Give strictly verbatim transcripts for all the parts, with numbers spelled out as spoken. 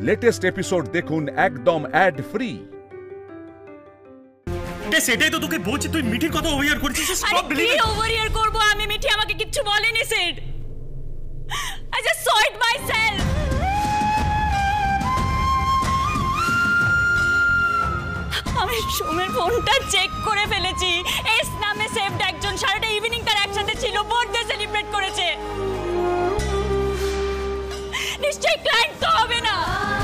Latest episode দেখুন একদম add free. সেটাই তো তোকে বলছি, তুই মিঠির কথা ওভার করছিস। Stop believe it. ওভার করব আমি? মিঠি আমাকে কিচ্ছু বলেনি Sid. I just saw it myself. আমি সোমের ফোনটা চেক করে ফেলেছি। এস নামে সেভড একজন সারাটা ইভিনিং তার একসাথে ছিল, বার্থডে সেলিব্রেট করেছে। নিশ্চয়ই ক্লায়েন্ট তো হবে না।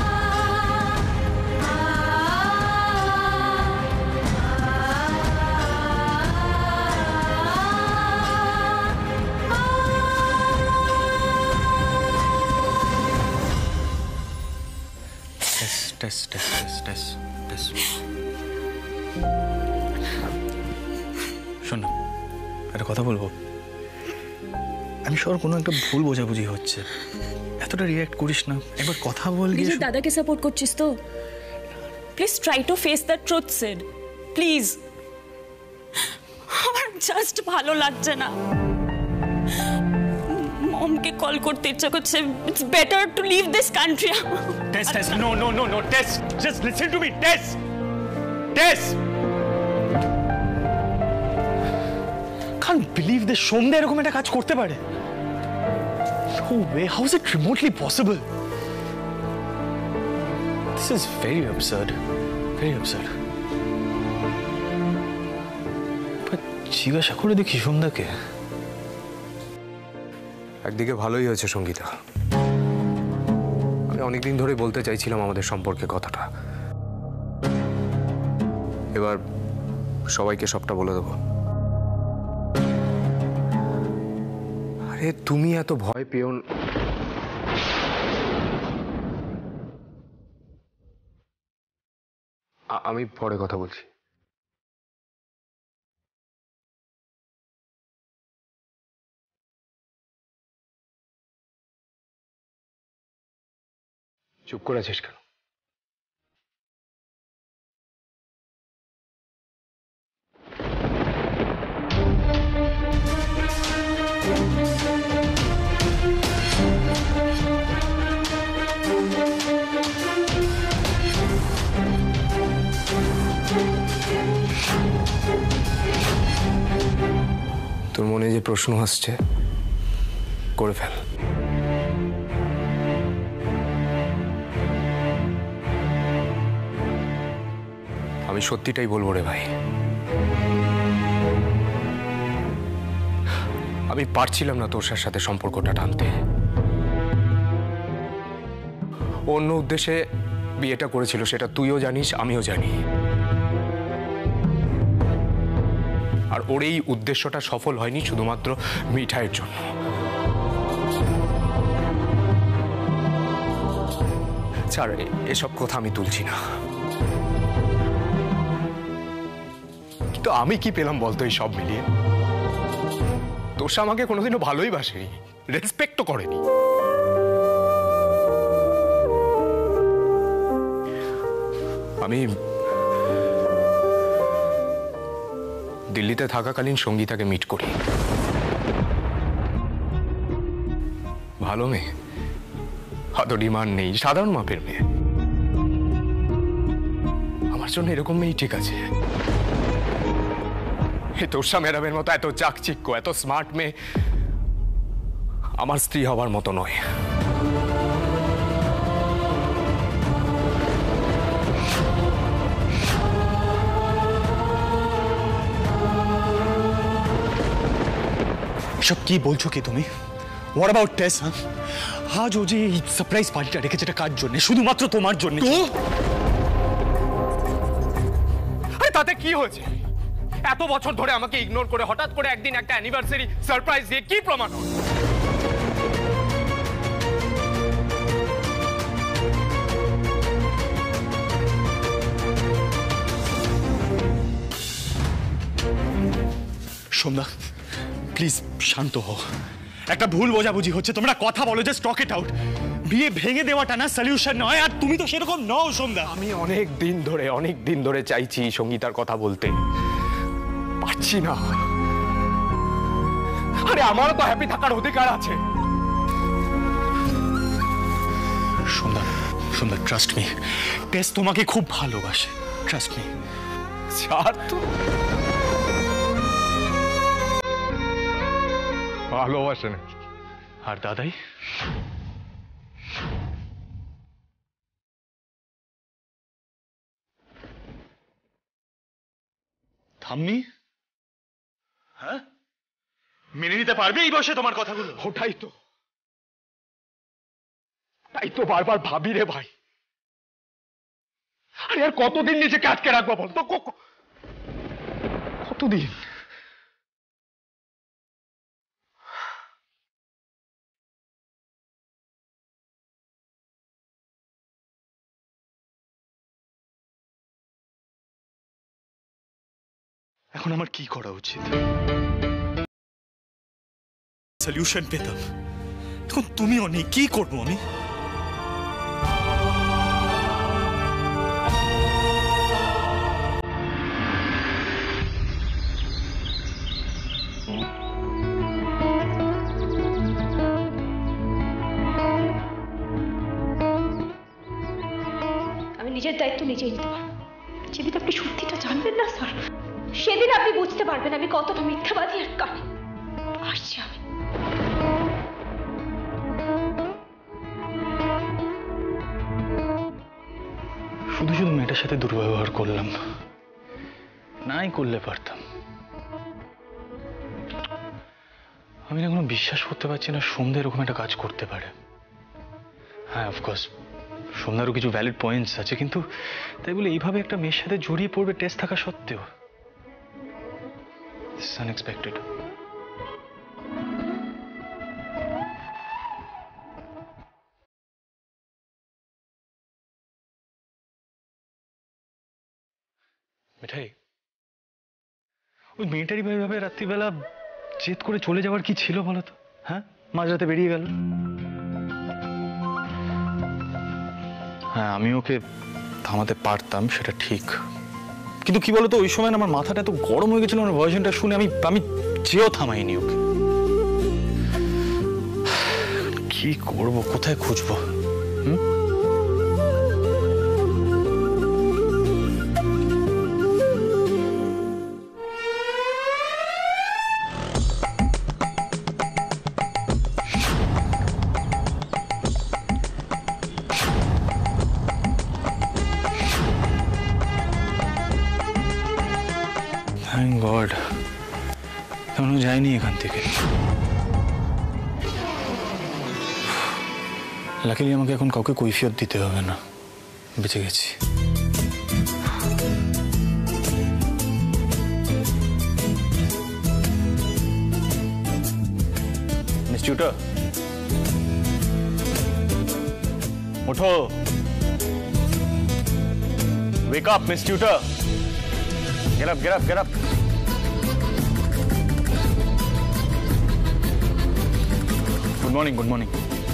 Test test test test test শোন না, একটা কথা বলবো। আমি শিওর কোনো একটা ভুল বোঝাবুঝি হচ্ছে, এতটা রিঅ্যাক্ট করিস না, একবার কথা বল। নিজের দাদাকে সাপোর্ট করছিস তো? Please try to face the truth Sid, please. আমার জাস্ট ভালো লাগছে না। মমকে কল করতে ইচ্ছা করছে। It's better to leave this country. Tess Tess no no no no Tess, just listen to me. Tess Tess can't believe that সোমদা এরকম একটা কাজ করতে পারে। No way, how is it remotely possible? This is very absurd, very absurd. But জিজ্ঞাসা করে দেখি সোমদাকে। একদিকে ভালোই হয়েছে সঙ্গীতা, আমি অনেকদিন ধরে বলতে চাইছিলাম আমাদের সম্পর্কে কথাটা। এবার সবাইকে সবটা বলে দেবো। আরে তুমি এত ভয় পেও না। আমি পরে কথা বলছি। চুপ করে আছিস কেন? তোর মনে যে প্রশ্ন আসছে করে ফেল। আমি সত্যিটাই বলবো রে ভাই, আমি পারছিলাম না তোর সাথে সম্পর্কটা টানতে। অন্য উদ্দেশ্যে বিয়েটা করেছিল, সেটা তুইও জানিস, আমিও জানি। আর ওর এই উদ্দেশ্যটা সফল হয়নি শুধুমাত্র মিঠাইয়ের জন্য। ছাড়, এসব কথা আমি তুলছি না। কিন্তু আমি কি পেলাম বলতো এই সব মিলিয়ে? তোষা আমাকে কোনোদিনও ভালোই বাসেনি, রেসপেক্টও করেনি। আমি দিল্লিতে থাকাকালীন সঙ্গীতাকে মিট করি। ভালো মেয়ে, অত ডিমান্ড নেই, সাধারণ মাপের মেয়ে। আমার জন্য এরকম মেয়ে ঠিক আছে। তোষা ম্যাডামের মতো এত চাকচিক্য, এত স্মার্ট মেয়ে আমার স্ত্রী হবার মতো নয়। সব কি বলছো কি তুমি? What about Tess? আজ ও যে এই সারপ্রাইজ পার্টিটা রেখেছে এটা কার জন্য? শুধুমাত্র তোমার জন্য। আরে তাতে কি হয়েছে? এত বছর ধরে আমাকে ইগনোর করে হঠাৎ করে একদিন একটা অ্যানিভার্সারি সারপ্রাইজ দিয়ে কি প্রমাণ হয়? সোমদা প্লিজ শান্ত হও। একটা ভুল বোঝাবুঝি হচ্ছে, তোমরা কথা বলো, জাস্ট টক ইট আউট। বিয়ে ভেঙে দেওয়াটা না সলিউশন নয়, আর তুমি তো সেরকম নও সোমদা। আমি অনেক দিন ধরে অনেক দিন ধরে চাইছি সঙ্গীতার কথা বলতে, পারছি না। আরে আমারও তো হ্যাপি থাকার অধিকার আছে। সোমদা সুন্দর, ট্রাস্ট মি, টেস তোমাকে খুব ভালোবাসে, ট্রাস্ট মি। ছাড় তো। ভালোবাসে না। আর দাদাই? থাম্মি, হ্যাঁ মেনে নিতে পারবে এই বয়সে তোমার কথাগুলো? ওটাই তো, তাই তো বারবার ভাবি রে ভাই। আরে আর কতদিন নিজেকে আটকে রাখবো বলতো, কতদিন? এখন আমার কি করা উচিত? সলিউশন পেতাম, এখন তুমিও নেই, কি করবো আমি? আমি নিজের দায়িত্ব নিজেই নিতে পারবো। যেদিন আপনি সত্যিটা জানবেন না স্যার, সেদিন আপনি বুঝতে পারবেন আমি কতটা মিথ্যাবাদী আর কানে। আসছি আমি। শুধু শুধু মেয়েটার সাথে দুর্ব্যবহার করলাম, নাই করলে পারতাম। আমি না কোনো বিশ্বাস করতে পারছি না সন্ধ্যা এরকম একটা কাজ করতে পারে। হ্যাঁ, অফকোর্স সন্ধ্যারও কিছু ভ্যালিড পয়েন্টস আছে, কিন্তু তাই বলে এইভাবে একটা মেয়ের সাথে জড়িয়ে পড়বে টেস্ট থাকা সত্ত্বেও? This is unexpected. মিঠাই, ওই মেয়েটারই ভাবে রাত্রিবেলা জেদ করে চলে যাওয়ার কি ছিল বলতো? হ্যাঁ, মাঝরাতে বেরিয়ে গেল। হ্যাঁ, আমি ওকে থামাতে পারতাম, সেটা ঠিক, কিন্তু কি বলতো ওই সময় আমার মাথাটা এত গরম হয়ে গেছিল, আমার ভার্সনটা শুনে আমি আমি চেয়েও থামাইনি ওকে। কি করব, কোথায় খুঁজবো? হুম থ্যাংক গড এখনো যায়নি এখান থেকে। লাকিলি আমাকে এখন কাউকে কৈফিয়ত দিতে হবে না, বেঁচে গেছি। মিস টিউটর, ওঠো। Wake up, Miss Tutor. Get up, get up, get up. Good morning, good morning.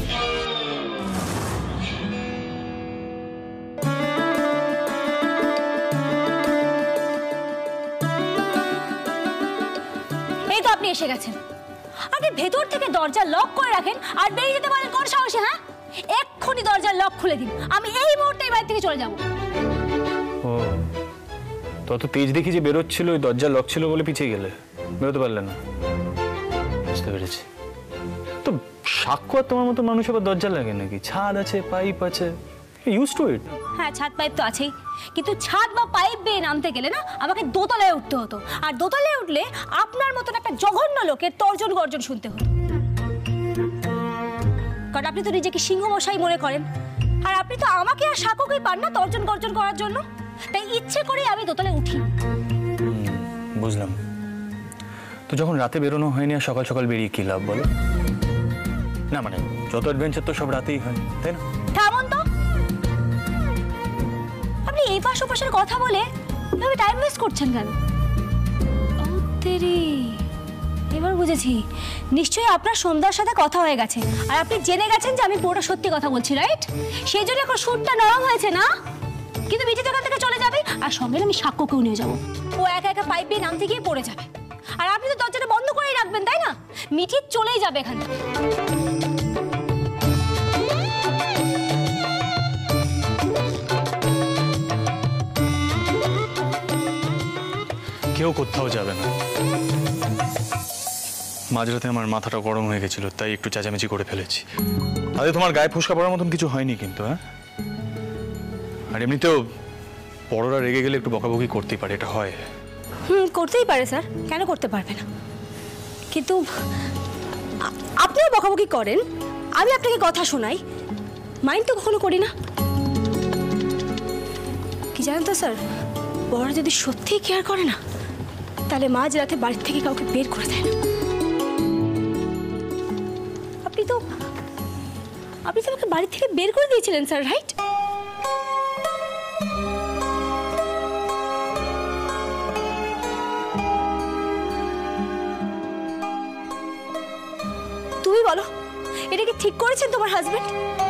এই তো আপনি এসে গেছেন। আপনি ভেতর থেকে দরজা লক করে রাখেন আর বেরিয়ে যেতে বলেন কোন সাহসে? হ্যাঁ, এক্ষুনি দরজার লক খুলে দিন, আমি এই মুহূর্তে এই বাড়ি থেকে চলে যাব। ও, তত তেজ দেখি যে বেরোচ্ছিল, ওই দরজা লক ছিল বলে পিছিয়ে গেলে, বেরোতে পারলে না। বুঝতে পেরেছি। তো সাক্ষ্য আর তোমার মতো মানুষ আবার দরজা লাগে নাকি? ছাদ আছে, পাইপ আছে, ইউজ টু ইট। হ্যাঁ, ছাদ পাইপ তো আছেই, কিন্তু ছাদ বা পাইপ বেয়ে নামতে গেলে না আমাকে দোতলায় উঠতে হতো, আর দোতলায় উঠলে আপনার মতন একটা জঘন্য লোকের তর্জন গর্জন শুনতে হতো। কারণ আপনি তো নিজেকে সিংহমশাই মনে করেন, আর আপনি তো আমাকে আর সাক্ষ্যকেই পান না তর্জন গর্জন করার জন্য, তাই ইচ্ছে করে আমি দোতলায় উঠি। বুঝলাম। তো যখন রাতে বেরোনো হয়নি আর সকাল সকাল বেরিয়ে কি লাভ বলো? না মানে যত অ্যাডভেঞ্চার তো সব রাতেই হয়, তাই না? থামুন তো, আপনি এই পাশ ওপাশের কথা বলে এভাবে টাইম ওয়েস্ট করছেন কেন? ও তেরি, এবার বুঝেছি, নিশ্চয়ই আপনার সন্ধ্যার সাথে কথা হয়ে গেছে আর আপনি জেনে গেছেন যে আমি পুরোটা সত্যি কথা বলছি, রাইট? সেই জন্য এখন সুরটা নরম হয়েছে না? কিন্তু মিঠি এখান থেকে চলে যাবে আর সঙ্গে আমি সাক্ষ্যকেও নিয়ে যাবো। ও একা একা পাইপ দিয়ে নামতে গিয়ে পড়ে যাবে, আর আপনি তো দরজাটা বন্ধ করেই রাখবেন, তাই না? মিঠি চলেই যাবে এখান থেকে। কেউ কোথাও যাবে না। মাঝরাতে আমার মাথাটা গরম হয়ে গেছিল, তাই একটু চেঁচামেচি করে ফেলেছি। আরে তোমার গায়ে ফোসকা পড়ার মতন কিছু হয়নি কিন্তু, হ্যাঁ? আর এমনিতেও বড়রা রেগে গেলে একটু বকাবকি করতেই পারে, এটা হয়। হুম, করতেই পারে স্যার, কেন করতে পারবে না? কিন্তু আপনিও বকাবকি করেন, আমি আপনাকে কথা শোনাই, মাইন্ড তো কখনো করি না। কি জানেন তো স্যার, বড়রা যদি সত্যিই কেয়ার করে না, তাহলে মাঝ রাতে বাড়ির থেকে কাউকে বের করে দেয় না। আপনি তো আপনি তো আমাকে বাড়ি থেকে বের করে দিয়েছিলেন স্যার, রাইট? তুমি বলো, এটা কি ঠিক করেছেন তোমার হাজবেন্ড?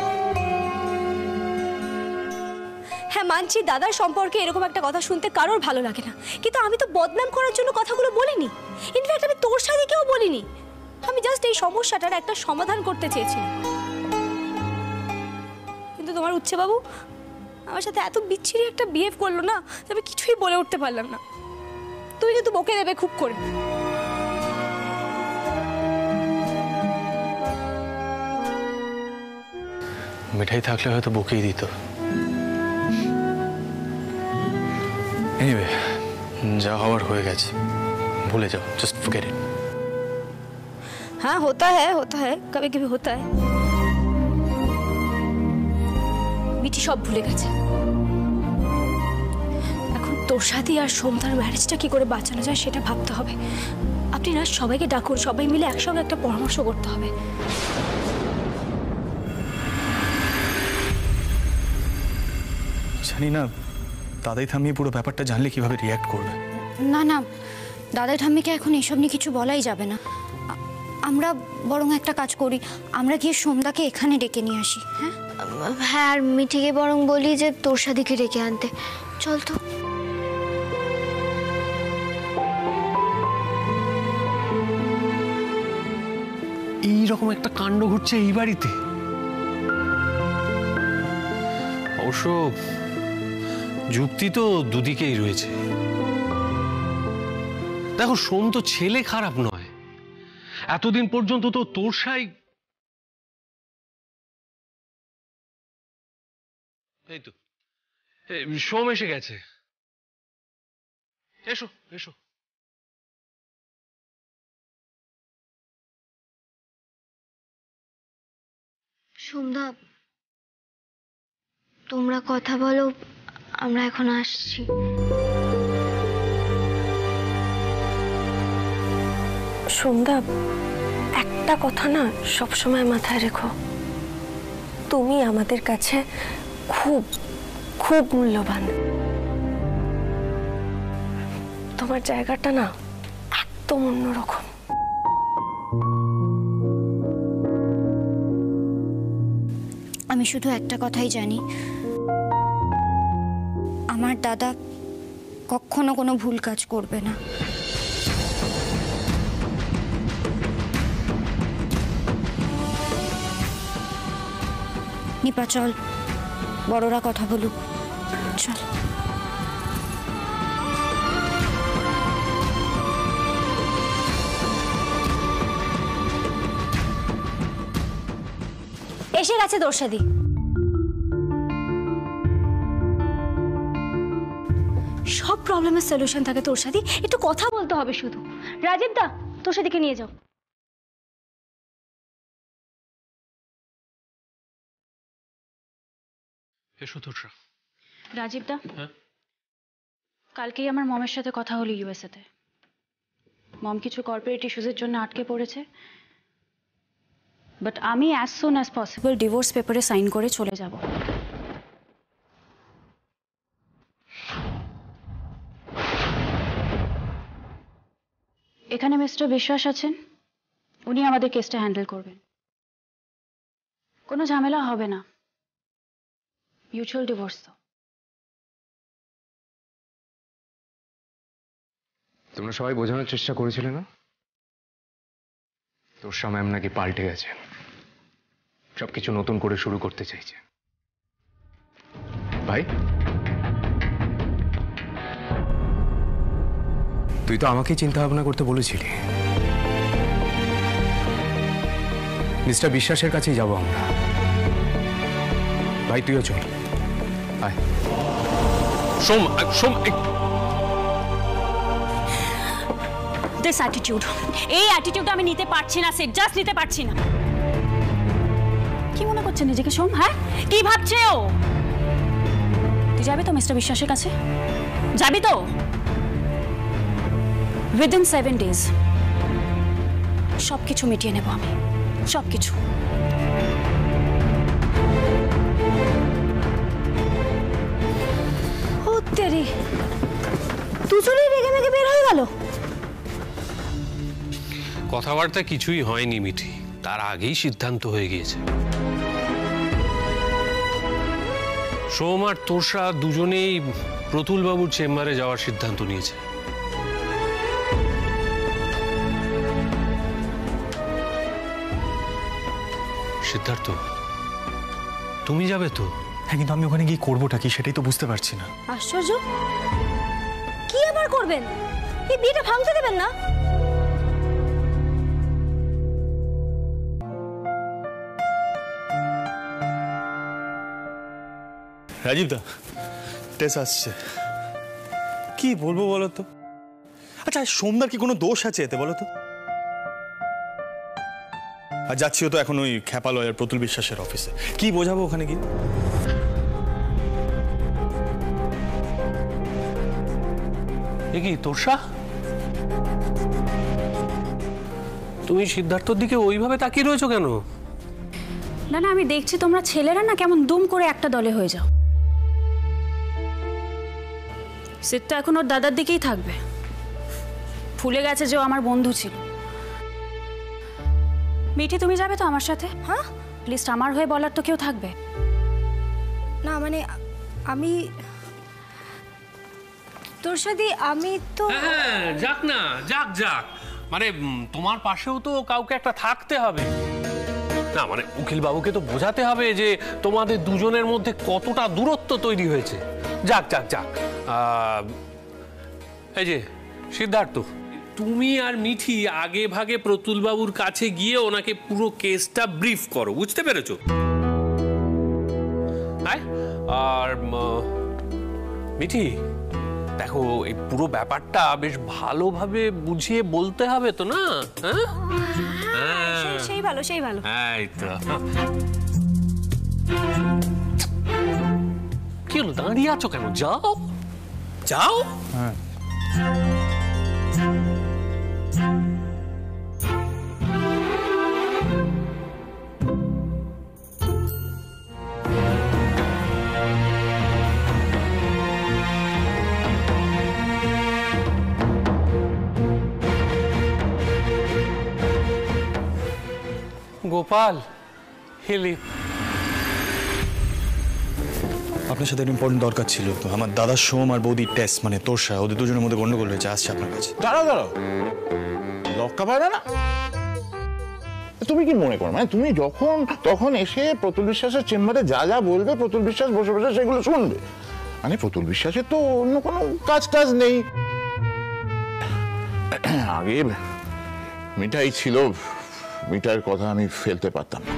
হ্যাঁ মানছি, দাদার সম্পর্কে এরকম একটা কথা শুনতে কারোর ভালো লাগে না, কিন্তু আমি তো বদনাম করার জন্য কথাগুলো বলিনি। ইনফ্যাক্ট আমি তোর সাথে বলিনি, আমি জাস্ট এই সমস্যাটার একটা সমাধান করতে চেয়েছিলাম। কিন্তু তোমার উচ্ছে বাবু আমার সাথে এত বিচ্ছিরি একটা বিহেভ করলো না, আমি কিছুই বলে উঠতে পারলাম না। তুমি কিন্তু বকে দেবে খুব করে। মিঠাই থাকলে হয়তো বকেই দিত। এনিওয়ে, যা হওয়ার হয়ে গেছে, ভুলে যাও, জাস্ট ফরগেট ইট। हाँ होता है होता है कभी कभी होता है। মিঠি সব ভুলে গেছে। এখন তোষাদি আর সোমদার ম্যারেজটা কি করে বাঁচানো যায় সেটা ভাবতে হবে। আপনি না সবাইকে ডাকুন, সবাই মিলে একসঙ্গে একটা পরামর্শ করতে হবে। জানি না দাদাই থামিয়ে পুরো ব্যাপারটা জানলে কিভাবে রিয়াক্ট করবে। না না, দাদাই ঠাম্মিকে এখন এসব নিয়ে কিছু বলাই যাবে না। আমরা বরং একটা কাজ করি, আমরা গিয়ে সোমদাকে এখানে ডেকে নিয়ে আসি। হ্যাঁ হ্যাঁ, আর মিঠিকে বরং বলি যে তোষাদিকে ডেকে আনতে। চল তো। এইরকম একটা কাণ্ড ঘটছে এই বাড়িতে। অবশ্য যুক্তি তো দুদিকেই রয়েছে। দেখো, সোম তো ছেলে খারাপ নয়, এতদিন পর্যন্ত তো তোরসাই। এই তো সোম এসে গেছে। এসো এসো। সোমদা, তোমরা কথা বলো, আমরা এখন আসছি। সোমদা, একটা কথা না সবসময় মাথায় রেখো, তুমি আমাদের কাছে খুব খুব মূল্যবান। তোমার জায়গাটা না একদম অন্যরকম। আমি শুধু একটা কথাই জানি, আমার দাদা কখনো কোনো ভুল কাজ করবে না। নিপা চল, বড়রা কথা বলুক, চল। এসে গেছে তোষাদি। সব প্রবলেমের সলিউশন থাকে তোষাদি, একটু কথা বলতে হবে শুধু। রাজীব দা, তোষাদিকে নিয়ে যাও। এসো তোষা। রাজীব দা, কালকেই আমার মমের সাথে কথা হলো ইউএসএ তে। মম কিছু কর্পোরেট ইস্যুজের জন্য আটকে পড়েছে, বাট আমি as soon as possible divorce পেপারে সাইন করে চলে যাব। এখানে মিস্টার বিশ্বাস আছেন, উনি আমাদের কেসটা হ্যান্ডেল করবেন। কোনো ঝামেলা হবে না, মিউচুয়াল ডিভোর্স। তো তোমরা সবাই বোঝানোর চেষ্টা করেছিলে না, তোষা ম্যাম নাকি পাল্টে গেছে, সবকিছু নতুন করে শুরু করতে চাইছে। ভাই তুই তো আমাকেই চিন্তা ভাবনা করতে বলেছিলি। মিস্টার বিশ্বাসের কাছেই যাবো আমরা। ভাই তুইও চল, আয়। সোম সোম দিস অ্যাটিটিউড, এই অ্যাটিটিউড আমি নিতে পারছি না স্যার, জাস্ট নিতে পারছি না। কি মনে করছে নিজেকে সোম? হ্যাঁ, কি ভাবছে ও? তুই যাবি তো মিস্টার বিশ্বাসের কাছে? যাবি তো? উইদিন সেভেন ডেজ সব কিছু মিটিয়ে নেব আমি, সব কিছু। ও তেরি, দুজনেই রেগে মেগে বের হয়ে গেল। কথাবার্তা কিছুই হয়নি মিঠি, তার আগেই সিদ্ধান্ত হয়ে গিয়েছে। সোম আর তোষা দুজনেই প্রতুল বাবুর চেম্বারে যাওয়ার সিদ্ধান্ত নিয়েছে। সিদ্ধার্থ, তুমি যাবে তো? হ্যাঁ, কিন্তু আমি ওখানে গিয়ে করবোটা কি সেটাই তো বুঝতে পারছি না। আশ্চর্য, কি আবার করবেন? এই বিয়েটা ভাঙতে দেবেন না? রাজীব দা, টেস আসছে, কি বলবো বলো তো? আচ্ছা, সোমদার কি কোনো দোষ আছে এতে বলো তো? আর যাচ্ছিও তো এখন ওই খ্যাপা লয়ার প্রতুল বিশ্বাসের অফিসে, কি বোঝাবো ওখানে গিয়ে? এ কি তোষা, তুমি সিদ্ধার্থর দিকে ওইভাবে তাকিয়ে রয়েছো কেন? না না, আমি দেখছি তোমরা ছেলেরা না কেমন দুম করে একটা দলে হয়ে যাও। সিটটা এখন ওর দাদার দিকেই থাকবে, ভুলে গেছে যে ও আমার বন্ধু ছিল। মিঠি, তুমি যাবে তো আমার সাথে? হ্যাঁ, লিস্ট আমার হয়ে বলার তো কেউ থাকবে না। মানে আমি তোর সাথে, আমি তো হ্যাঁ, যাক না, যাক যাক, মানে তোমার পাশেও তো কাউকে একটা থাকতে হবে না। মানে উকিল বাবুকে তো বোঝাতে হবে যে তোমাদের দুজনের মধ্যে কতটা দূরত্ব তৈরি হয়েছে। যাক যাক যাক। এই যে সিদ্ধার্থ, তুমি আর মিঠি আগে ভাগে প্রতুল বাবুর কাছে গিয়ে ওনাকে পুরো কেসটা ব্রিফ করো, বুঝতে পেরেছো? আর মিঠি, দেখো এই পুরো ব্যাপারটা বেশ ভালোভাবে বুঝিয়ে বলতে হবে তো না? হ্যাঁ, সেই ভালো, সেই ভালো। এই তো, কি হলো, দাঁড়িয়ে আছো কেন? যাও যাও। হ্যাঁ, গোপাল, হেলি, আপনার সাথে ইম্পর্টেন্ট দরকার ছিল তো। আমার দাদা সোম আর বৌদির টেস্ট, মানে তোষা, ওদের দুজনের মধ্যে গন্ডগোল হয়েছে, আসছে আপনার কাছে। দাঁড়াও দাঁড়াও, লক্কা পায়রা না? তুমি কি মনে করো মানে তুমি যখন তখন এসে প্রতুল বিশ্বাসের চেম্বারে যা যা বলবে প্রতুল বিশ্বাস বসে বসে সেগুলো শুনবে? মানে প্রতুল বিশ্বাসের তো অন্য কোনো কাজ টাজ নেই। আগে মিঠাই ছিল, মিঠাইয়ের কথা আমি ফেলতে পারতাম না,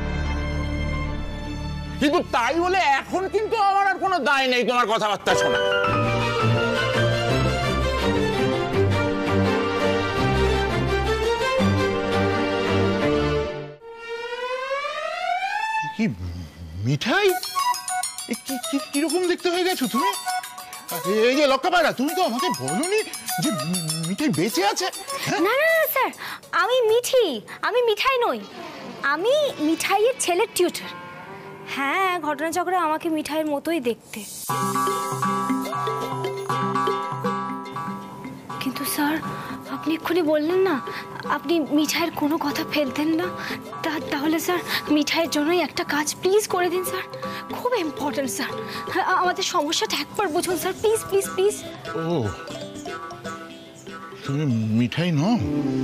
কিন্তু তাই বলে এখন কিন্তু আমার আর কোনো দায় নেই তোমার কথাবার্তা শোনা। কি মিঠাই, কিরকম দেখতে হয়ে গেছো তুমি? এই যে লক্কা পায়রা, তুমি তো আমাকে বলোনি যে মিঠাই বেঁচে আছে। না না না স্যার, আমি মিঠি, আমি মিঠাই নই, আমি মিঠাইয়ের ছেলের টিউটর। হ্যাঁ, ঘটনাচক্রে আমাকে মিঠাইয়ের মতোই দেখতে। কিন্তু স্যার, আপনি এক্ষুনি বললেন না আপনি মিঠাইয়ের কোনো কথা ফেলতেন না, তাহলে স্যার মিঠাইয়ের জন্যই একটা কাজ প্লিজ করে দিন স্যার, খুব ইম্পর্টেন্ট স্যার। আমাদের সমস্যাটা একবার বুঝুন স্যার, প্লিজ প্লিজ প্লিজ। ও, তুমি মিঠাই নও?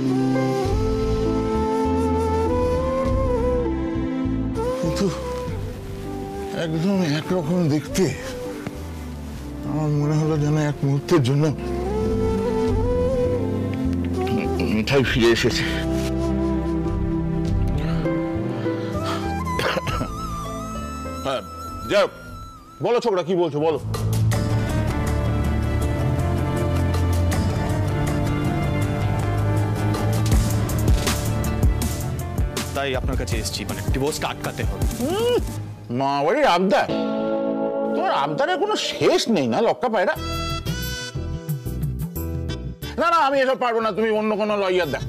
কিন্তু একদম একরকম দেখতে। আমার মনে হলো যেন এক মুহূর্তের জন্য মিঠাই ফিরে এসেছে। হ্যাঁ, যাও বলো ছোকরা, কি বলছো বলো। তাই আপনার কাছে এসেছি, মানে ডিভোর্সটা আটকাতে হবে। মা বাড়ির আবদার, তোমার আবদারের কোনো শেষ নেই না লক্কা পায়রা। না না, আমি এসব পারবো না, তুমি অন্য কোনো লয়ার দেখ।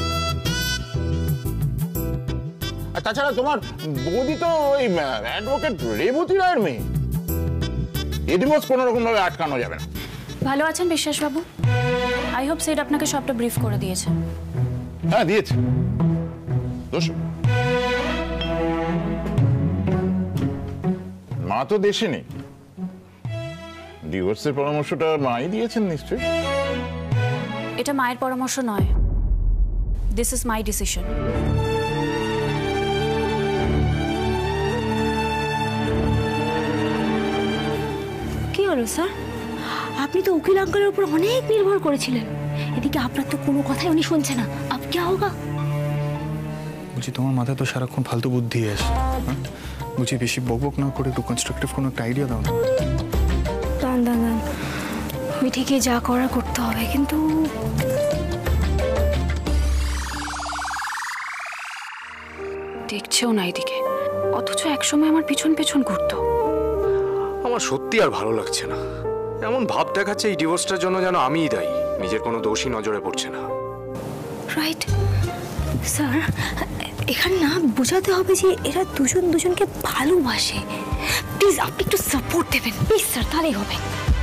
আর তাছাড়া তোমার বৌদি তো ওই অ্যাডভোকেট রেবতী রায়ের মেয়ে, এ ডিভোর্স কোনো রকম ভাবে আটকানো যাবে না। ভালো আছেন বিশ্বাসবাবু? আই হোপ সেট আপনাকে সবটা ব্রিফ করে দিয়েছে। হ্যাঁ দিয়েছে। দোষ মা তো দেশে নেই, ডিভোর্সের পরামর্শটা মাই দিয়েছেন নিশ্চয়ই। এটা মায়ের পরামর্শ নয়, দিস ইজ মাই ডিসিশন। কি হলো স্যার? আপনি তো উকিল আঙ্কেলের উপর অনেক নির্ভর করেছিলেন, এদিকে আপনার তো কোনো কথাই উনি শুনছে না। আপ কি হোগা? বলছি তোমার মাথায় তো সারাক্ষণ ফালতু বুদ্ধি আসে, বলছি বেশি বকবক না করে একটু কনস্ট্রাকটিভ কোনো একটা আইডিয়া দাও না। দান দান দান, আমি ঠিকই যা করার করতে হবে, কিন্তু দেখছেও না এদিকে, অথচ একসময় আমার পিছন পেছন ঘুরতো। আমার সত্যি আর ভালো লাগছে না, এমন ভাব দেখাচ্ছে এই ডিভোর্সটার জন্য যেন আমিই দায়ী, নিজের কোনো দোষী নজরে পড়ছে না। রাইট স্যার, এখানে না বোঝাতে হবে যে এরা দুজন দুজনকে ভালোবাসে। প্লিজ আপনি একটু সাপোর্ট দেবেন প্লিজ স্যার, তাহলেই হবে।